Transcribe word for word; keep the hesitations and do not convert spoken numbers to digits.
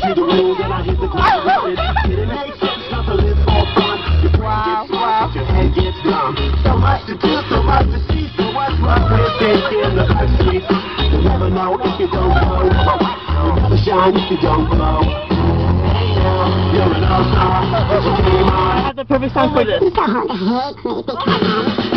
to the rules and I hit the ground. It makes sense not to live for fun. Your brain gets wow. Your head gets numb. So much to do, so much to see. So what's wrong with being in the back street? You'll never know if you don't go. You'll never shine if you don't glow. Hey now, you're an all-star. It's your game on. I have the perfect song for this.